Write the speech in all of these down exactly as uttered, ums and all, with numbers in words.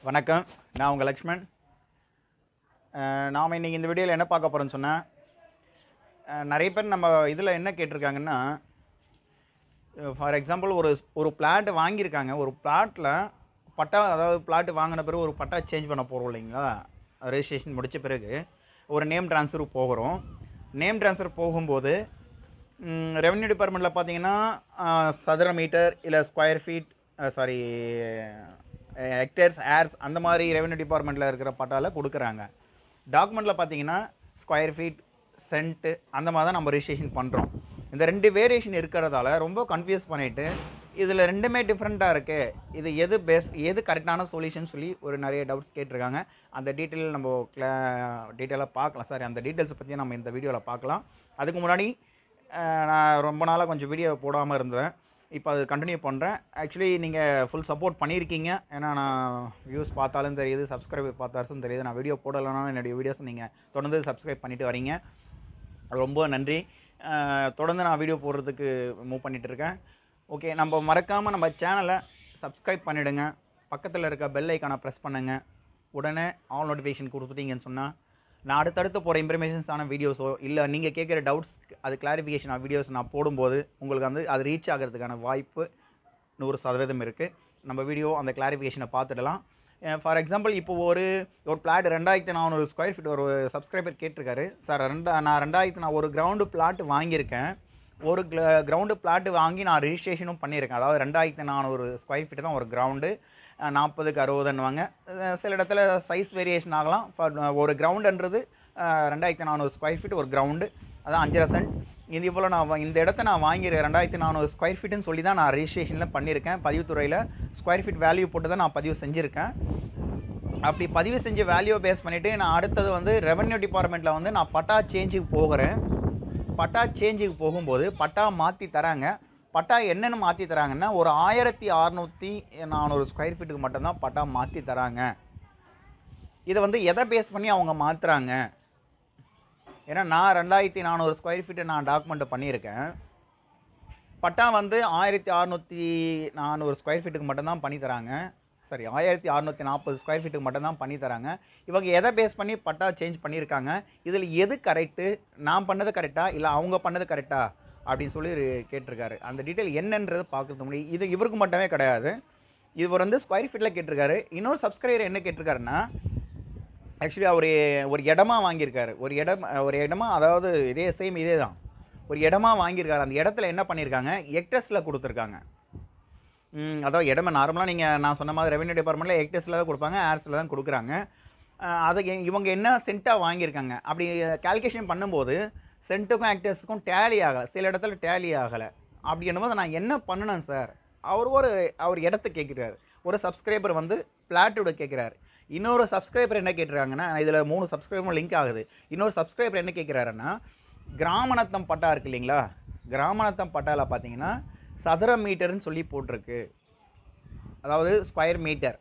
வணக்கம், நான் உங்கள் லக்ஷ்மன். நாம் இன்றைக்கி இந்த வீடியோவில் என்ன பார்க்க போகிறோன்னு சொன்னால், நிறைய பேர் நம்ம இதில் என்ன கேட்டிருக்காங்கன்னா, ஃபார் எக்ஸாம்பிள் ஒரு ஒரு பிளாட் வாங்கியிருக்காங்க. ஒரு பிளாட்டில் பட்டா, அதாவது பிளாட் வாங்கின பிறகு ஒரு பட்டா சேஞ்ச் பண்ண போகிறோம் இல்லைங்களா, ரெஜிஸ்ட்ரேஷன் முடித்த பிறகு ஒரு நேம் ட்ரான்ஸ்ஃபர் போகிறோம். நேம் ட்ரான்ஸ்ஃபர் போகும்போது ரெவென்யூ டிபார்ட்மெண்ட்டில் பார்த்தீங்கன்னா சதுர மீட்டர் இல்லை square feet, sorry hectares, acres, அந்த மாதிரி ரெவென்யூ டிபார்ட்மெண்ட்டில் இருக்கிற பட்டாவில் கொடுக்குறாங்க. டாக்குமெண்ட்டில் பார்த்தீங்கன்னா ஸ்கொயர் ஃபீட், சென்ட்டு, அந்த மாதிரி தான் நம்ம ரிஜிஸ்ட்ரேஷன் பண்ணுறோம். இந்த ரெண்டு வேரியேஷன் இருக்கிறதால ரொம்ப கன்ஃபியூஸ் பண்ணிவிட்டு இதில் ரெண்டுமே டிஃப்ரெண்ட்டாக இருக்குது, இது எது பெஸ்ட், எது கரெக்டான சொல்யூஷன் சொல்லி ஒரு நிறைய டவுட்ஸ் கேட்டிருக்காங்க. அந்த டீட்டெயில் நம்ம கிளா டீட்டெயிலாக பார்க்கலாம். சாரி, அந்த டீட்டெயில்ஸை பற்றி நம்ம இந்த வீடியோவில் பார்க்கலாம். அதுக்கு முன்னாடி நான் ரொம்ப நாளாக கொஞ்சம் வீடியோ போடாமல் இருந்தேன். இப்போ அது கண்டினியூ பண்ணுறேன். ஆக்சுவலி நீங்கள் ஃபுல் சப்போர்ட் பண்ணியிருக்கீங்க. ஏன்னா நான் வியூஸ் பார்த்தாலும் தெரியுது, சப்ஸ்கிரைப் பார்த்தாலும் தெரியுது. நான் வீடியோ போடலைன்னா என்னுடைய வீடியோஸ் நீங்கள் தொடர்ந்து சப்ஸ்கிரைப் பண்ணிவிட்டு வரீங்க, ரொம்ப நன்றி. தொடர்ந்து நான் வீடியோ போடுறதுக்கு மூவ் பண்ணிகிட்ருக்கேன். ஓகே, நம்ம மறக்காமல் நம்ம சேனலை சப்ஸ்கிரைப் பண்ணிவிடுங்க. பக்கத்தில் இருக்க பெல் ஐக்கானை ப்ரெஸ் பண்ணுங்கள். உடனே ஆல் நோட்டிஃபிகேஷன் கொடுத்துட்டீங்கன்னு சொன்னால் நான் அடுத்தடுத்து போகிற இன்ஃபர்மேஷன்ஸான வீடியோஸோ இல்லை நீங்கள் கேட்குற டவுட்ஸ், அது கிளாரிஃபிகேஷன் ஆஃப் வீடியோஸ் நான் போடும்போது உங்களுக்கு வந்து அது ரீச் ஆகிறதுக்கான வாய்ப்பு நூறு சதவீதம் இருக்குது. நம்ம வீடியோ அந்த கிளாரிஃபிகேஷனை பார்த்துடலாம். ஃபார் எக்ஸாம்பிள், இப்போ ஒரு ஒரு பிளாட் ரெண்டாயிரத்தி நானூறு ஸ்கொயர் ஃபீட் ஒரு சப்ஸ்கிரைபர் கேட்டிருக்காரு. சார், ரெண்டா நான் ரெண்டாயிரத்தி நான் ஒரு கிரவுண்டு பிளாட் வாங்கியிருக்கேன். ஒரு கிரவுண்டு பிளாட்டு வாங்கி நான் ரிஜிஸ்ட்ரேஷனும் பண்ணியிருக்கேன். அதாவது ரெண்டாயிரத்தி நானூறு ஸ்கொயர் ஃபீட்டு தான் ஒரு கிரவுண்டு, நாற்பதுக்கு அறுபதுன்னுவாங்க. சில இடத்துல சைஸ் வேரியேஷன் ஆகலாம். ஒரு கிரவுண்டுன்றது ரெண்டாயிரத்தி நானூறு ஸ்கொயர் ஃபீட் ஒரு கிரவுண்டு, அதான் அஞ்சரை சென்ட். இது இவ்வளோ நான் இந்த இடத்த நான் வாங்கியிருக்கேன் ரெண்டாயிரத்தி நானூறு ஸ்கொயர் ஃபீட்டுன்னு சொல்லி தான் நான் ரிஜிஸ்ட்ரேஷனில் பண்ணியிருக்கேன். பதிவுத்துறையில் ஸ்கொயர் ஃபீட் வேல்யூ போட்டு தான் நான் பதிவு செஞ்சுருக்கேன். அப்படி பதிவு செஞ்சு வேல்யூ பேஸ் பண்ணிவிட்டு நான் அடுத்தது வந்து ரெவென்யூ டிபார்ட்மெண்ட்டில் வந்து நான் பட்டா சேஞ்சுக்கு போகிறேன். பட்டா சேஞ்சுக்கு போகும்போது பட்டா மாற்றி தராங்க. பட்டா என்னென்னு மாற்றி தராங்கன்னா, ஒரு ஆயிரத்தி அறநூற்றி நானூறு ஸ்கொயர் ஃபீட்டுக்கு மட்டும்தான் பட்டா மாற்றி தராங்க. இதை வந்து எதை பேஸ் பண்ணி அவங்க மாற்றுறாங்க? ஏன்னா நான் ரெண்டாயிரத்தி நானூறு ஸ்கொயர் ஃபீட்டு நான் டாக்குமெண்ட் பண்ணியிருக்கேன். பட்டா வந்து ஆயிரத்தி அறநூற்றி நானூறு ஸ்கொயர் ஃபீட்டுக்கு மட்டும்தான் பண்ணி தராங்க. சரி, ஆயிரத்தி அறநூற்றி நாற்பது ஸ்கொயர் ஃபீட்டுக்கு மட்டும்தான் பண்ணி தராங்க. இவங்க எதை பேஸ் பண்ணி பட்டா சேஞ்ச் பண்ணியிருக்காங்க? இதில் எது கரெக்டு? நான் பண்ணது கரெக்டா இல்லை அவங்க பண்ணது கரெக்டா அப்படின்னு சொல்லி கேட்டிருக்காரு. அந்த டீட்டெயில் என்னன்றது பார்க்குறது முடியும். இது இவருக்கு மட்டுமே கிடையாது, இவர் வந்து ஸ்கொயர் ஃபீட்டில் கேட்டிருக்காரு. இன்னொரு சப்ஸ்கிரைபர் என்ன கேட்டிருக்காருன்னா, ஆக்சுவலி அவர் ஒரு இடமா வாங்கியிருக்காரு. ஒரு இடம் ஒரு இடமா அதாவது இதே சேம் இதே தான் ஒரு இடமா வாங்கியிருக்காரு. அந்த இடத்துல என்ன பண்ணியிருக்காங்க, ஹெக்டர்ஸில் கொடுத்துருக்காங்க. அதாவது இடமா நார்மலாக நீங்கள் நான் சொன்ன மாதிரி ரெவென்யூ டிபார்ட்மெண்ட்டில் ஹெக்டர்ஸில் தான் கொடுப்பாங்க, ஏர்ஸில் தான் கொடுக்குறாங்க. அதை இவங்க என்ன சென்ட்டாக வாங்கியிருக்காங்க அப்படி கால்குலேஷன் பண்ணும்போது சென்ட்டுக்கும் ஹெக்டர்ஸுக்கும் டேலி ஆகலை, சில இடத்துல டேலி ஆகலை. அப்படி என்னும்போது நான் என்ன பண்ணணும் சார்? அவர் ஒரு அவர் இடத்த கேட்குறாரு. ஒரு சப்ஸ்கிரைபர் வந்து பிளாட்டோட கேட்குறாரு. இன்னொரு சப்ஸ்கிரைபர் என்ன கேட்டுறாங்கன்னா, இதில் மூணு சப்ஸ்கிரைபரும் லிங்க் ஆகுது. இன்னொரு சப்ஸ்கிரைபர் என்ன கேட்குறாருன்னா, கிராமநத்தம் பட்டா இருக்குது இல்லைங்களா, கிராமநத்தம் பட்டாவில் பார்த்தீங்கன்னா சதுர மீட்டர்னு சொல்லி போட்டிருக்கு, அதாவது ஸ்கொயர் மீட்டர்.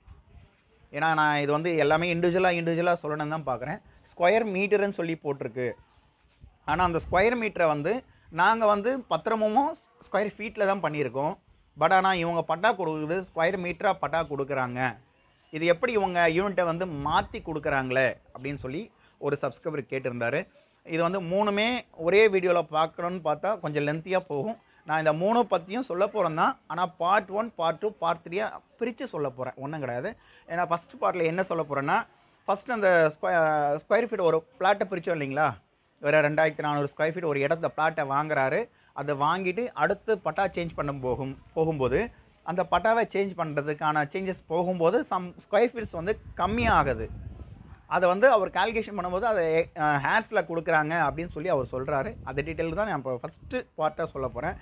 ஏன்னா நான் இது வந்து எல்லாமே இண்டிவிஜுவலாக இண்டிவிஜுவலாக சொல்லணும்னு தான் பார்க்குறேன். ஸ்கொயர் மீட்டருன்னு சொல்லி போட்டிருக்கு. ஆனால் அந்த ஸ்கொயர் மீட்டரை வந்து நாங்கள் வந்து பத்திரமும் ஸ்கொயர் ஃபீட்டில் தான் பண்ணியிருக்கோம். பட் ஆனால் இவங்க பட்டா கொடுக்குறது ஸ்கொயர் மீட்டராக பட்டா கொடுக்குறாங்க. இது எப்படி இவங்க யூனிட்டை வந்து மாற்றி கொடுக்குறாங்களே அப்படின்னு சொல்லி ஒரு சப்ஸ்கிரைபர் கேட்டிருந்தார். இது வந்து மூணுமே ஒரே வீடியோவில் பார்க்கணுன்னு பார்த்தா கொஞ்சம் லென்த்தியாக போகும். நான் இந்த மூணு பற்றியும் சொல்ல போகிறேன் தான், ஆனால் part one, part two, part த்ரீயாக பிரித்து சொல்ல போகிறேன், ஒன்றும் கிடையாது. ஏன்னா ஃபஸ்ட் பார்ட்டில் என்ன சொல்ல போகிறேன்னா, ஃபஸ்ட்டு அந்த ஸ்கொயர் ஸ்கொயர் ஃபீட் ஒரு பிளாட்டை பிரித்தோம் இல்லைங்களா, வேறு ரெண்டாயிரத்தி நானூறு ஸ்கொயர் ஃபீட் ஒரு இடத்த பிளாட்டை வாங்குறாரு. அதை வாங்கிட்டு அடுத்து பட்டா சேஞ்ச் பண்ண போகும் போகும்போது அந்த பட்டாவை சேஞ்ச் பண்ணுறதுக்கான சேஞ்சஸ் போகும்போது சம் ஸ்கொயர் ஃபீட்ஸ் வந்து கம்மியாகுது. அதை வந்து அவர் கால்குலேஷன் பண்ணும்போது அதை ஹேர்ஸில் கொடுக்குறாங்க அப்படின்னு சொல்லி அவர் சொல்கிறாரு. அந்த டீட்டெயில் தான் நான் இப்போ ஃபஸ்ட்டு பார்ட்டாக சொல்ல போகிறேன்.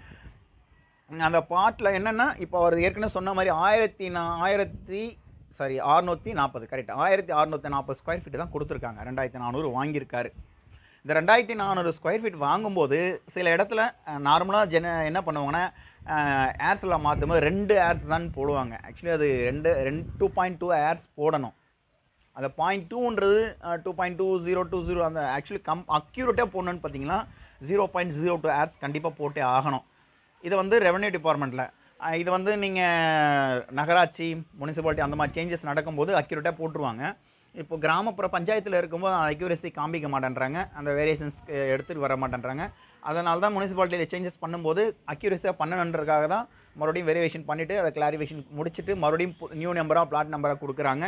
அந்த பார்ட்டில் என்னென்னா, இப்போ அவர் ஏற்கனவே சொன்ன மாதிரி ஆயிரத்தி நா ஆயிரத்தி சாரி அறுநூற்றி நாற்பது கரெக்ட் ஆயிரத்தி அறுநூற்றி நாற்பது ஸ்கொயர் ஃபீட்டு தான் கொடுத்துருக்காங்க. ரெண்டாயிரத்தி நானூறு வாங்கியிருக்காரு. இந்த ரெண்டாயிரத்தி நானூறு ஸ்கொயர் ஃபீட் வாங்கும்போது சில இடத்துல நார்மலாக ஜென என்ன பண்ணுவாங்கன்னா, ஏர்ஸில் மாற்றும்போது ரெண்டு ஏர்ஸ் தான் போடுவாங்க. ஆக்சுவலி அது ரெண்டு ரெண்டு டூ பாயிண்ட் டூ ஏர்ஸ் போடணும். அந்த பாயிண்ட் டூன்றது two point two zero two zero அந்த ஆக்சுவலி கம் அக்யூரேட்டாக போடணுன்னு பார்த்தீங்கன்னா zero point zero two acres கண்டிப்பாக போட்டே ஆகணும். இதை வந்து ரெவென்யூ டிபார்ட்மெண்ட்டில் இது வந்து நீங்கள் நகராட்சி முனிசிபாலிட்டி அந்த மாதிரி சேஞ்சஸ் நடக்கும்போது அக்யூரேட்டாக போட்டுருவாங்க. இப்போ கிராமப்புற பஞ்சாயத்தில் இருக்கும்போது அக்யூரேசி காமிக்க மாட்டேன்றாங்க, அந்த வேரியேஷன்ஸ் எடுத்துகிட்டு வர மாட்டேன்றாங்க. அதனால தான் முனிசிபாலிட்டியில் சேஞ்சஸ் பண்ணும்போது அக்யூரேசியாக பண்ணணுன்றதுக்காக தான் மறுபடியும் வெரிஃபிகேஷன் பண்ணிவிட்டு அதை கிளாரிஃபிகேஷன் முடிச்சுட்டு மறுபடியும் நியூ நம்பராக பிளாட் நம்பராக கொடுக்குறாங்க.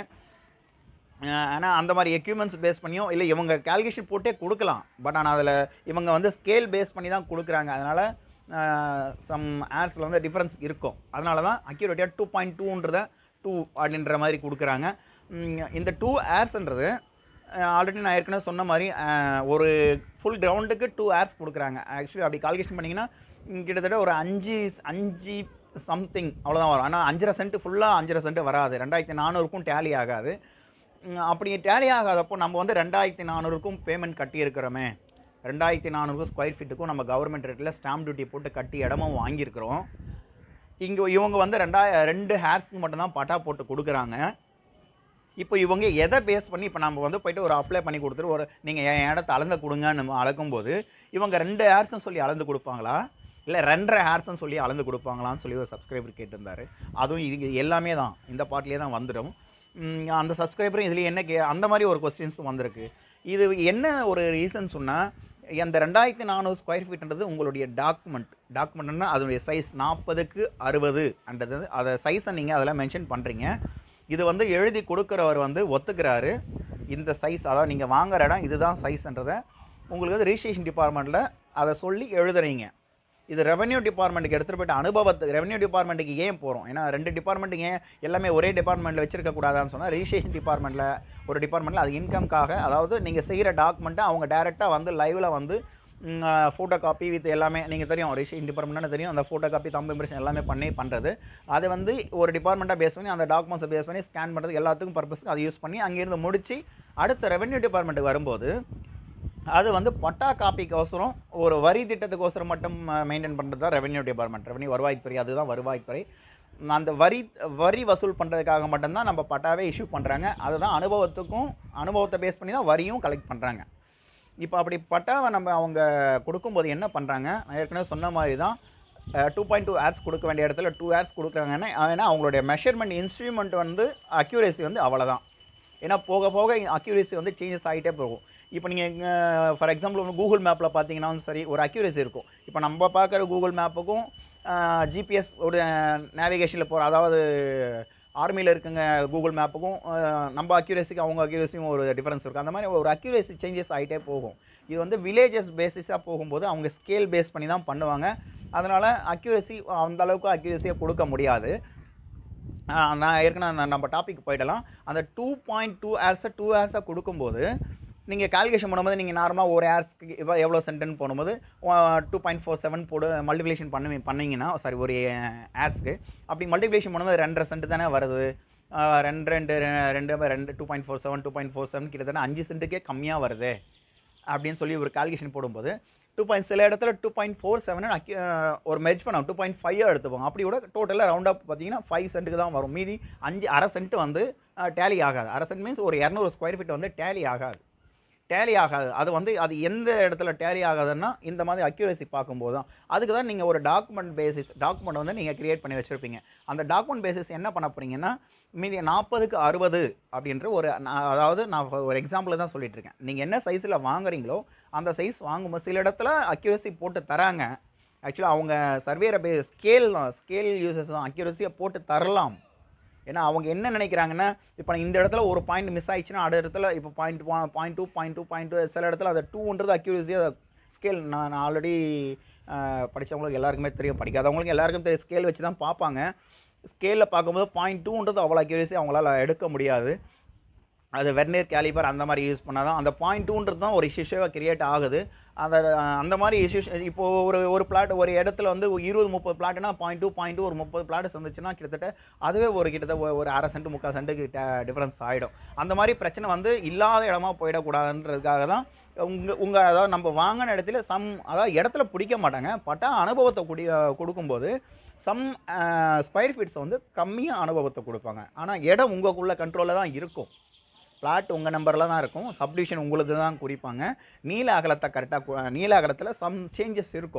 ஆனால் அந்த மாதிரி எக்யூப்மெண்ட்ஸ் பேஸ் பண்ணியும் இல்லை இவங்க கால்குலேஷன் போட்டே கொடுக்கலாம். பட் ஆனால் அதில் இவங்க வந்து ஸ்கேல் பேஸ் பண்ணி தான் கொடுக்குறாங்க. அதனால் சம் ஏர்ஸில் வந்து டிஃப்ரென்ஸ் இருக்கும். அதனால தான் அக்யூரேட்டாக டூ பாயிண்ட் டூன்றதை டூ அப்படின்ற மாதிரி கொடுக்குறாங்க. இந்த டூ ஏர்ஸ்ன்றது ஆல்ரெடி நான் ஏற்கனவே சொன்ன மாதிரி ஒரு ஃபுல் கிரவுண்டுக்கு டூ ஏர்ஸ் கொடுக்குறாங்க. ஆக்சுவலி அப்படி கால்குலேஷன் பண்ணிங்கன்னா கிட்டத்தட்ட ஒரு அஞ்சு அஞ்சு சம்திங் அவ்வளோதான் வரும். ஆனால் அஞ்சரை சென்ட் ஃபுல்லாக அஞ்சரை சென்ட் வராது, ரெண்டாயிரத்தி நானூறுக்கும் டேலி ஆகாது. அப்படி டேலி ஆகாதப்போ நம்ம வந்து ரெண்டாயிரத்தி நானூறுக்கும் பேமெண்ட் கட்டியிருக்கிறோமே, ரெண்டாயிரத்தி நானூறு ஸ்கொயர் ஃபீட்டுக்கும் நம்ம கவர்மெண்ட் ரேட்டில் ஸ்டாம்ப் டியூட்டி போட்டு கட்டி இடமும் வாங்கியிருக்கிறோம். இங்கே இவங்க வந்து ரெண்டாய ரெண்டு ஹேர்ஸ்க்கு மட்டும்தான் பட்டா போட்டு கொடுக்குறாங்க. இப்போ இவங்க எதை பேஸ் பண்ணி இப்போ நம்ம வந்து போய்ட்டு ஒரு அப்ளை பண்ணி கொடுத்துட்டு ஒரு நீங்கள் என் இடத்த அளந்து கொடுங்கன்னு அளக்கும்போது இவங்க ரெண்டு ஹேர்ஸ்ன்னு சொல்லி அளந்து கொடுப்பாங்களா இல்லை ரெண்டரை ஹேர்ஸ்ன்னு சொல்லி அளந்து கொடுப்பாங்களான்னு சொல்லி ஒரு சப்ஸ்கிரைபர் கேட்டிருந்தார். அதுவும் இது எல்லாமே தான் இந்த பார்ட்லேயே தான் வந்துடும். அந்த சப்ஸ்கிரைபரும் இதுலேயே என்ன கே அந்த மாதிரி ஒரு கொஸ்டின்ஸும் வந்திருக்கு. இது என்ன ஒரு ரீசன் சொன்னால், அந்த ரெண்டாயிரத்தி நானூறு ஸ்கொயர் ஃபீட்ன்றது உங்களுடைய டாக்குமெண்ட் டாக்குமெண்ட்னா அதனுடைய சைஸ் நாற்பதுக்கு அறுபது அன்றது அதை சைஸை நீங்கள் அதில் மென்ஷன் பண்ணுறீங்க. இது வந்து எழுதி கொடுக்குறவர் வந்து ஒத்துக்கிறாரு இந்த சைஸ், அதாவது நீங்கள் வாங்குற இடம் இதுதான் சைஸ்ன்றதை உங்களுக்கு வந்து ரிஜிஸ்ட்ரேஷன் டிபார்ட்மெண்ட்டில் அதை சொல்லி எழுதுறீங்க. இது ரெவன்யூ டிபார்ட்மெண்ட்டுக்கு எடுத்துகிட்டு போய்ட்டு அனுபவத்துக்கு ரெவன்யூ டிபார்ட்மெண்ட்டுக்கு ஏன் போகிறோம், ஏன்னா ரெண்டு டிபார்ட்மெண்ட்டுக்கு ஏன் எல்லாமே ஒரே டிபார்ட்மெண்ட்டில் வச்சிருக்கக்கூடாதான்னு சொன்னால், ரிஜிஸ்ட்ரேஷன் டிபார்ட்மெண்ட்டில் ஒரு டிபார்ட்மெண்ட்டில் அது இன்கம்காக, அதாவது நீங்கள் செய்கிற டாக்குமெண்ட்டை அவங்க டேரெக்டாக வந்து லைவில் வந்து ஃபோட்டோ காப்பி வித் எல்லாமே நீங்கள் தெரியும், ரிஜிஸ்ட்ரேஷன் டிபார்ட்மெண்ட்னு தெரியும், அந்த ஃபோட்டோ காப்பி தம்பு இம்ப்ரெஷன் எல்லாமே பண்ணி பண்ணுறது. அதை வந்து ஒரு டிபார்ட்மெண்ட்டாக பேஸ் பண்ணி அந்த டாக்குமெண்ட்ஸை பேஸ் பண்ணி ஸ்கேன் பண்ணுறது எல்லாத்துக்கும் பர்பஸ்க்கு அதை யூஸ் பண்ணி அங்கேருந்து முடித்து அடுத்த ரெவன்யூ டிபார்ட்மெண்ட்டுக்கு வரும்போது அது வந்து பட்டா காப்பிக்கோசரம் ஒரு வரி திட்டத்துக்கோசரம் மட்டும் மெயின்டைன் பண்ணுறது தான் ரெவன்யூ டிபார்ட்மெண்ட், ரெவன்யூ வருவாய்த்துறை, அதுதான் வருவாய்த்துறை. அந்த வரி வரி வசூல் பண்ணுறதுக்காக மட்டும்தான் நம்ம பட்டாவே இஷ்யூ பண்ணுறாங்க. அதுதான் அனுபவத்துக்கும் அனுபவத்தை பேஸ் பண்ணி தான் வரியும் கலெக்ட் பண்ணுறாங்க. இப்போ அப்படி பட்டாவை நம்ம அவங்க கொடுக்கும்போது என்ன பண்ணுறாங்க, நான் ஏற்கனவே சொன்ன மாதிரி தான் டூ பாயிண்ட் டூ ஹேர்ஸ் கொடுக்க வேண்டிய இடத்துல டூ ஹேர்ஸ் கொடுக்குறாங்கன்னா, ஏன்னா அவங்களுடைய மெஷர்மெண்ட் இன்ஸ்ட்ருமெண்ட் வந்து அக்யூரேசி வந்து அவ்வளோதான். ஏன்னா போக போக அக்யூரேசி வந்து சேஞ்சஸ் ஆகிட்டே போகும். இப்போ நீங்கள் ஃபார் எக்ஸாம்பிள் கூகுள் மேப்பில் பார்த்தீங்கன்னாலும் சரி ஒரு அக்யூரேசி இருக்கும். இப்போ நம்ம பார்க்குற கூகுள் மேப்புக்கும் ஜிபிஎஸ் ஒரு நேவிகேஷனில் போகிற, அதாவது ஆர்மியில் இருக்குங்க கூகுள் மேப்புக்கும் நம்ம அக்யூரேசிக்கு அவங்க அக்யூரேசியும் ஒரு டிஃப்ரென்ஸ் இருக்குது. அந்த மாதிரி ஒரு அக்யூரேசி சேஞ்சஸ் ஆகிட்டே போகும். இது வந்து வில்லேஜஸ் பேசிஸாக போகும்போது அவங்க ஸ்கேல் பேஸ் பண்ணி தான் பண்ணுவாங்க. அதனால் அக்யூரேசி அந்த அளவுக்கு அக்யூரேசியாக கொடுக்க முடியாது. நான் ஏற்கனவே நம்ம டாபிக் போயிடலாம். அந்த டூ பாயிண்ட் டூ ஹேர்ஸை டூ ஹேர்ஸாக கொடுக்கும்போது நீங்கள் கால்குலேஷன் பண்ணும்போது நீங்கள் நார்மலாக ஒரு ஹேர்ஸ்க்கு இவ்வளோ எவ்வளோ சென்ட்டுன்னு போடும்போது டூ பாயிண்ட் ஃபோர் செவன் போடு மல்டிப்ளிகேஷன் பண்ணி பண்ணிங்கன்னா சாரி ஒரு ஹேர்ஸ்க்கு அப்படி மல்டிப்ளிகேஷன் பண்ணும்போது ரெண்டரை சென்ட் தானே வருது. ரெண்டு ரெண்டு ரெண்டு ரெண்டு two point four seven two point four seven கிட்டத்தட்ட அஞ்சு சென்ட்டுக்கே கம்மியாக வருது அப்படின்னு சொல்லி ஒரு கால்குலேஷன் போடும்போது டூ பாயிண்ட் சில இடத்துல டூ பாயிண்ட் ஃபோர் செவன் ஒரு மெர்ஜ் பண்ணோம் டூ பாயிண்ட் ஃபைவ் எடுத்துப்போம். அப்படி கூட டோட்டலாக ரவுண்ட் அப் பார்த்தீங்கன்னா ஃபைவ் சென்ட்டுக்கு தான் வரும். மீதி அஞ்சு அரை சென்ட் வந்து டேலி ஆகாது. அரை சென்ட் மீன்ஸ் ஒரு இரநூறு ஸ்கொயர் ஃபீட் வந்து டேலி ஆகாது டேலி ஆகாது அது வந்து அது எந்த இடத்துல டேலி ஆகாதுன்னா இந்த மாதிரி அக்யூரேசி பார்க்கும்போது தான். அதுக்கு தான் நீங்கள் ஒரு டாக்குமெண்ட் பேசிஸ் டாக்குமெண்ட் வந்து நீங்கள் க்ரியேட் பண்ணி வச்சுருப்பீங்க. அந்த டாக்குமெண்ட் பேசிஸ் என்ன பண்ண போகிறீங்கன்னா மீதி நாற்பதுக்கு அறுபது அப்படின்ற ஒரு, அதாவது நான் ஒரு எக்ஸாம்பிள் தான் சொல்லிட்டு இருக்கேன். நீங்கள் என்ன சைஸில் வாங்குறீங்களோ அந்த சைஸ் வாங்கும்போது சில இடத்துல அக்யூரேசி போட்டு தராங்க. ஆக்சுவலாக அவங்க சர்வேரை பே ஸ்கேல் தான் ஸ்கேல் யூசஸ் தான் அக்யூரேசியாக போட்டு தரலாம். ஏன்னா அவங்க என்ன நினைக்கிறாங்கன்னா, இப்போ இந்த இடத்துல ஒரு பாயிண்ட் மிஸ் ஆயிடுச்சுன்னா அடுத்த இடத்துல இப்போ point point two point two point two சில இடத்துல அதை டூன்றது அக்யூரேசியாக ஸ்கேல் நான் ஆல்ரெடி படித்தவங்களுக்கு எல்லாருக்குமே தெரியும், படிக்காதவங்களுக்கு எல்லாருக்கும் தெரியும், ஸ்கேல் வச்சு தான் பார்ப்பாங்க. ஸ்கேலில் பார்க்கும்போது பாயிண்ட் டூன்றது அவ்வளோ அக்யூரேசி அவங்களால எடுக்க முடியாது. அது வெர்னியர் கேலிபர் அந்த மாதிரி யூஸ் பண்ணால் தான் அந்த பாயிண்ட் டூன்றது தான் ஒரு இஷ்யூஷாக கிரியேட் ஆகுது. அந்த அந்த மாதிரி இஷ்யூஸ் இப்போது ஒரு ஒரு பிளாட் ஒரு இடத்துல வந்து இருபது முப்பது பிளாட்னா பாயிண்ட் டூ பாயிண்ட் டூ ஒரு முப்பது பிளாட் வந்துச்சுன்னா கிட்டத்தட்ட அதுவே ஒரு கிட்டத்தட்ட ஒரு அரை சென்ட் முக்கால் சென்ட்டுக்கு டிஃப்ரென்ஸ் ஆகிடும். அந்த மாதிரி பிரச்சனை வந்து இல்லாத இடமா போயிடக்கூடாதுன்றதுக்காக தான் உங்கள் உங்கள் அதாவது நம்ம வாங்கின இடத்துல சம் அதாவது இடத்துல பிடிக்க மாட்டாங்க, பட்டா அனுபவத்தை குடி கொடுக்கும்போது சம் ஸ்கொயர் ஃபீட்ஸ் வந்து கம்மியாக அனுபவத்தை கொடுப்பாங்க. ஆனால் இடம் உங்களுக்குள்ள கண்ட்ரோலில் தான் இருக்கும். பிளாட் உங்கள் நம்பரில் தான் இருக்கும், சப்டிவிஷன் உங்களுக்கு தான் குறிப்பாங்க. நீல அகலத்தை கரெக்டாக நீல அகலத்தில் சம் சேஞ்சஸ் இருக்கும்.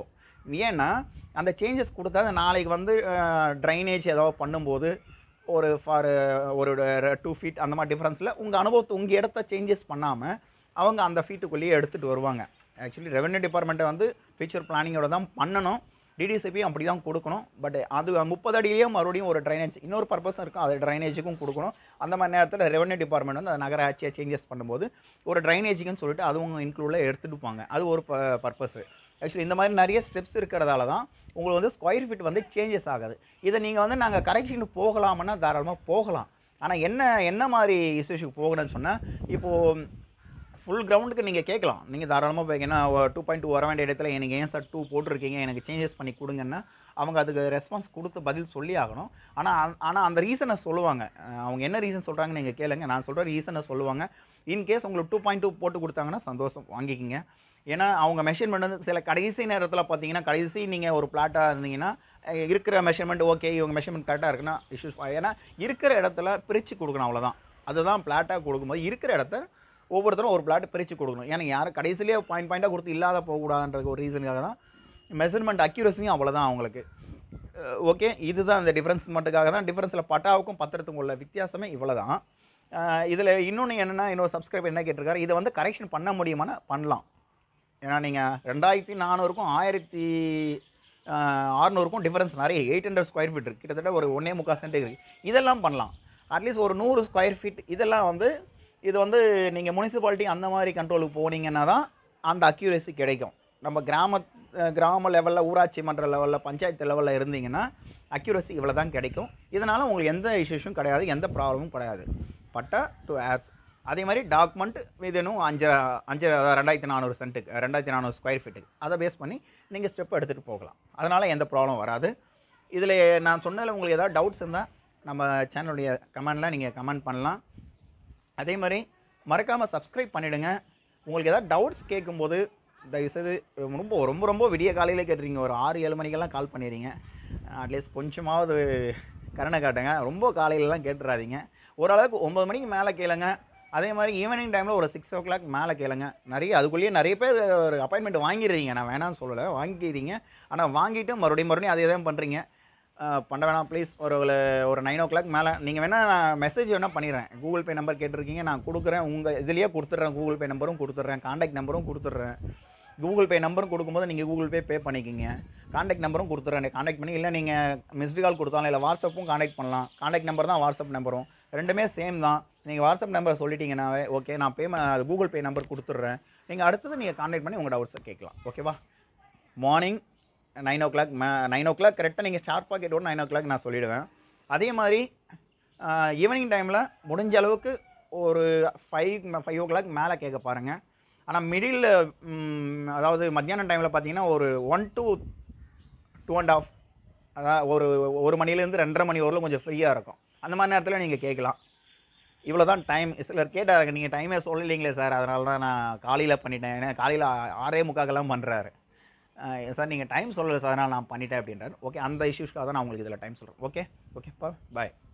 ஏன்னா அந்த சேஞ்சஸ் கொடுத்தா நாளைக்கு வந்து ட்ரைனேஜ் ஏதாவது பண்ணும்போது ஒரு ஃபார் ஒரு டூ ஃபீட் அந்த மாதிரி டிஃப்ரென்ஸில் உங்கள் அனுபவத்தை உங்கள் இடத்த சேஞ்சஸ் பண்ணாமல் அவங்க அந்த ஃபீட்டுக்குள்ளேயே எடுத்துகிட்டு வருவாங்க. ஆக்சுவலி ரெவென்யூ டிபார்ட்மெண்ட்டை வந்து ஃபியூச்சர் பிளானிங்கோட தான் பண்ணணும், டிடிசிபியும் அப்படி தான் கொடுக்கணும். பட் அது முப்பது அடியிலேயே மறுபடியும் ஒரு ட்ரைனேஜ் இன்னொரு பர்பஸும் இருக்கும், அது ட்ரைனேஜுக்கும் கொடுக்கணும். அந்த மாதிரி நேரத்தில் ரெவென்யூ டிபார்ட்மெண்ட் வந்து அந்த நகராட்சியை சேஞ்சஸ் பண்ணும்போது ஒரு ட்ரைனேஜுக்குன்னு சொல்லிட்டு அதுவும் இன்க்ளூடில் எடுத்துகிட்டு போங்க. அது ஒரு ப பர்பஸு. ஆக்சுவலி இந்த மாதிரி நிறைய ஸ்டெப்ஸ் இருக்கிறதால தான் உங்களுக்கு வந்து ஸ்கொயர் ஃபீட் வந்து சேஞ்சஸ் ஆகுது. இதை நீங்கள் வந்து நாங்கள் கரெக்ஷனுக்கு போகலாம்னா தாராளமாக போகலாம். ஆனால் என்ன என்ன மாதிரி இஷ்யூஸுக்கு போகணும்னு சொன்னால், இப்போது ஃபுல் கிரவுண்டுக்கு நீங்கள் கேட்கலாம், நீங்கள் தாராளமாக போய் ஏன்னா டூ பாயிண்ட் டூ வர வேண்டிய இடத்துல எனக்கு ஏன் சார் டூ போட்டிருக்கீங்க, எனக்கு சேஞ்சஸ் பண்ணி கொடுங்கன்னா அவங்க அதுக்கு ரெஸ்பான்ஸ் கொடுத்து பதில் சொல்லி ஆகணும். ஆனால் ஆனால் அந்த ரீசனை சொல்லுவாங்க. அவங்க என்ன ரீசன் சொல்கிறாங்கன்னு நீங்கள் கேளுங்க, நான் சொல்கிற ரீசனை சொல்லுவாங்க. இன்கேஸ் உங்களுக்கு டூ பாயிண்ட் டூ போட்டு கொடுத்தாங்கன்னா சந்தோஷம், வாங்கிக்கிங்க. ஏன்னா அவங்க மெஷர்மெண்ட் வந்து சில கடைசி நேரத்தில் பார்த்தீங்கன்னா, கடைசி நீங்கள் ஒரு பிளாட்டாக இருந்தீங்கன்னா இருக்கிற மெஷர்மெண்ட் ஓகே இவங்க மெஷர்மெண்ட் கரெக்டாக இருக்குன்னா இஷ்யூஸ். ஏன்னா இருக்கிற இடத்துல பிரித்து கொடுக்கணும், அவ்வளோதான். அதுதான் பிளாட்டாக கொடுக்கும்போது இருக்கிற இடத்த ஒவ்வொருத்தரும் ஒரு பிளாட் பிரித்து கொடுக்கணும். ஏன்னா யாரும் கடைசியிலே பாயிண்ட் பாயிண்ட்டாக கொடுத்து இல்லாத போகக்கூடாதுன்ற ஒரு ரீசனுக்காக தான். மெஷர்மெண்ட் அக்யூரஸியும் அவ்வளோதான் அவங்களுக்கு. ஓகே, இதுதான் இந்த டிஃப்ரென்ஸ் மட்டுக்காக தான். டிஃப்ரென்ஸில் பட்டாவுக்கும் பத்திரத்துக்கும் உள்ள வித்தியாசமே இவ்வளோ தான். இதில் இன்னொன்று என்னென்னா, இன்னொரு சப்ஸ்கிரைபர் என்ன கேட்டிருக்காரு, இதை வந்து கரெக்ஷன் பண்ண முடியுமானா பண்ணலாம். ஏன்னா நீங்கள் ரெண்டாயிரத்தி நானூறுக்கும் ஆயிரத்தி அறுநூறுக்கும் டிஃபரன்ஸ் நிறைய, எயிட் ஹண்ட்ரட் ஸ்கொயர் ஃபீட் இருக்குது, கிட்டத்தட்ட ஒரு ஒன்றே முக்கால் சென்ட் இருக்குது. இதெல்லாம் பண்ணலாம். அட்லீஸ்ட் ஒரு நூறு ஸ்கொயர் ஃபீட் இதெல்லாம் வந்து இது வந்து நீங்கள் முனிசிபாலிட்டி அந்த மாதிரி கண்ட்ரோலுக்கு போனீங்கன்னா தான் அந்த அக்யூரேசி கிடைக்கும். நம்ம கிராம கிராம லெவலில், ஊராட்சி மன்ற லெவலில், பஞ்சாயத்து லெவலில் இருந்தீங்கன்னா அக்யூரேசி இவ்வளோ தான் கிடைக்கும். இதனால் உங்களுக்கு எந்த இஷ்யூஸும் கிடையாது, எந்த ப்ராப்ளமும் கிடையாது. பட்டா டு ஆஸ் அதே மாதிரி டாக்குமெண்ட் இதுனும் அஞ்சு அஞ்சு ரெண்டாயிரத்தி நானூறு சென்ட்டுக்கு ரெண்டாயிரத்தி நானூறு ஸ்கொயர் ஃபீட்டுக்கு அதை பேஸ் பண்ணி நீங்கள் ஸ்டெப் எடுத்துகிட்டு போகலாம். அதனால் எந்த ப்ராப்ளம் வராது. இதில் நான் சொன்னதில் உங்களுக்கு ஏதாவது டவுட்ஸ் இருந்தால் நம்ம சேனலுடைய கமெண்டில் நீங்கள் கமெண்ட் பண்ணலாம். அதே மாதிரி மறக்காமல் சப்ஸ்கிரைப் பண்ணிவிடுங்க. உங்களுக்கு ஏதாவது டவுட்ஸ் கேட்கும்போது தயவுசெய்து ரொம்ப ரொம்ப ரொம்ப விடிய காலையில் கேட்டுறீங்க, ஒரு ஆறு ஏழு மணிக்கெல்லாம் கால் பண்ணிடுறீங்க. அட்லீஸ்ட் கொஞ்சமாவது கருணை காட்டுங்க, ரொம்ப காலையிலலாம் கேட்டுறாதீங்க. ஓரளவுக்கு ஒம்பது மணிக்கு மேலே கேளுங்க. அதே மாதிரி ஈவினிங் டைமில் ஒரு சிக்ஸ் ஓ கிளாக் மேலே கேளுங்க. நிறைய அதுக்குள்ளேயே நிறைய பேர் ஒரு அப்பாயின்மெண்ட் வாங்கிடுறீங்க, நான் வேணாம்னு சொல்லலை, வாங்கிக்கிறீங்க. ஆனால் வாங்கிட்டு மறுபடியும் மறுபடியும் அதே தான் பண்ணுறீங்க. பண்ண வேணாம் ப்ளீஸ். ஒரு ஒரு நைன் ஓ கிளாக் மேலே நீங்கள் வேணால் நான் மெசேஜ் வேணால் பண்ணிடுறேன். கூகுள் பே நம்பர் கேட்டிருக்கீங்க, நான் கொடுக்குறேன். உங்கள் இதுலேயே கொடுத்துட்றேன், கூகுள் பே நம்பரும் கொடுத்துட்றேன், காண்டாக்ட் நம்பரும் கொடுத்துட்றேன். கூகுள் பே நம்பரும் கொடுக்கும்போது நீங்கள் கூகுள் பே பே பண்ணிக்கிங்க. காண்டாக்ட் நம்பரும் கொடுத்துட்றேன், காண்டாக்ட் பண்ணி. இல்லை நீங்கள் மிஸ்டு கால் கொடுத்தாலும், இல்லை வாட்ஸ்அப்பும் காண்டாக்ட் பண்ணலாம். காண்டாக்ட் நம்பர் தான் வாட்ஸ்அப் நம்பரும் ரெண்டுமே சேம் தான். நீங்கள் வாட்ஸ்அப் நம்பர் சொல்லிட்டீங்கன்னாவே ஓகே, நான் பேமெண்ட் கூகுள் பே நம்பர் கொடுத்துட்றேன். நீங்கள் அடுத்தது நீங்கள் காண்டாக்ட் பண்ணி உங்கள் டவுட்ஸை கேட்கலாம். ஓகேவா? மார்னிங் நைன் ஓ கிளாக் மே நைன் ஓ கிளாக் கரெக்டாக நீங்கள் ஷார்ப்பாக கேட்டோட நைன் ஓ கிளாக் நான் சொல்லிவிடுவேன். அதே மாதிரி ஈவினிங் டைமில் முடிஞ்ச அளவுக்கு ஒரு ஃபைவ் ஃபைவ் ஓ கிளாக் மேலே கேட்க பாருங்கள். ஆனால் மிடில் அதாவது மத்தியானம் டைமில் பார்த்தீங்கன்னா ஒரு one to two and half அதாவது ஒரு ஒரு மணிலேருந்து ரெண்டரை மணி வரலும் கொஞ்சம் ஃப்ரீயாக இருக்கும். அந்த மாதிரி நேரத்தில் நீங்கள் கேட்கலாம். இவ்வளோ தான் டைம். சிலர் கேட்டாருங்க, நீங்கள் டைமே சொல்லலைங்களே சார், அதனால தான் நான் காலையில் பண்ணிட்டேன். ஏன்னா காலையில் ஆறே முக்காக்கெல்லாம் பண்ணுறாரு சார், நீங்கள் டைம் சொல்லலை சார், அதனால் நான் பண்ணிட்டேன் அப்படின்றார். ஓகே, அந்த இஷ்யூஸ்க்காக தான் நான் உங்களுக்கு இதில் டைம் சொல்கிறேன். ஓகே ஓகேப்பா, பாய்.